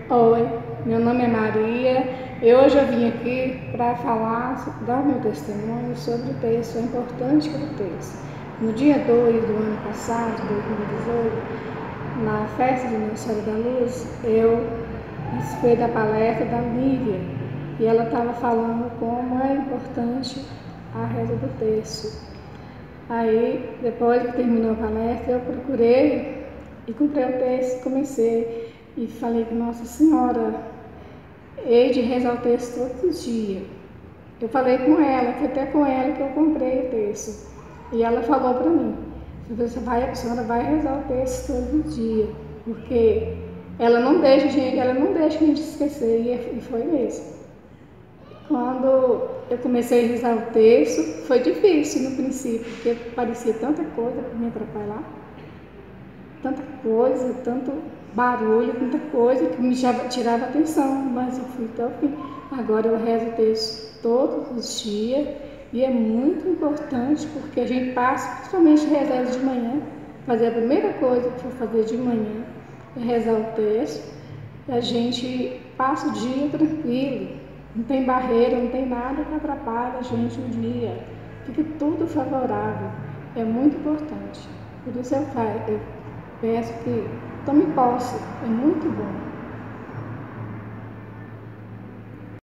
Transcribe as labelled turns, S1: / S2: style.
S1: Oi, meu nome é Maria. Hoje eu vim aqui para falar, dar o meu testemunho sobre o texto, a importância do texto. No dia 2 do ano passado, 2018, na festa de aniversário da Luz, eu participei da palestra da Lívia e ela estava falando como é importante a reza do texto. Aí, depois que terminou a palestra, eu procurei e comprei o texto, comecei e falei que Nossa Senhora, hei de rezar o texto todos os dias. Eu falei com ela, foi até com ela que eu comprei o texto. E ela falou para mim, a senhora vai rezar o texto todo dia, porque ela não deixa a gente esquecer, e foi mesmo. Quando eu comecei a rezar o texto, foi difícil no princípio, porque parecia tanta coisa para me atrapalhar, tanta coisa, tanto barulho, tanta coisa que me tirava a atenção, mas eu fui até o fim. Agora eu rezo o texto todos os dias e é muito importante porque a gente passa, principalmente rezar de manhã, fazer a primeira coisa que for fazer de manhã é rezar o texto, e a gente passa o dia tranquilo, não tem barreira, não tem nada que atrapalhe a gente no dia, fica tudo favorável, é muito importante. Por isso eu peço que tome posse, é muito bom.